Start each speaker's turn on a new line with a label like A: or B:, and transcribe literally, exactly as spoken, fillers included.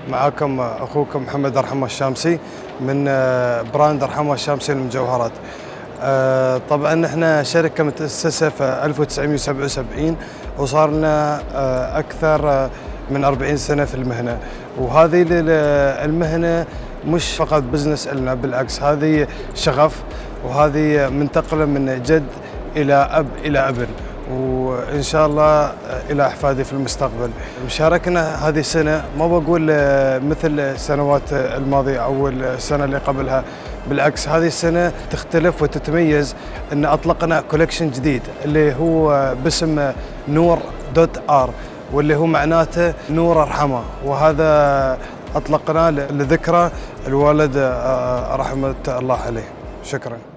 A: معكم اخوكم محمد ارحمه الشامسي من براند ارحمه الشامسي للمجوهرات. طبعا احنا شركه متاسسه في ألف وتسعمئة وسبعة وسبعين وصار لنا اكثر من أربعين سنه في المهنه، وهذه المهنه مش فقط بزنس لنا، بالعكس هذه شغف، وهذه منتقله من جد الى اب الى ابن، وان شاء الله الى احفادي في المستقبل. مشاركنا هذه السنه ما بقول مثل السنوات الماضيه او السنه اللي قبلها، بالعكس هذه السنه تختلف وتتميز ان اطلقنا كولكشن جديد اللي هو باسم نور دوت ار، واللي هو معناته نور ارحمه، وهذا اطلقناه لذكرى الوالد رحمه الله عليه. شكرا.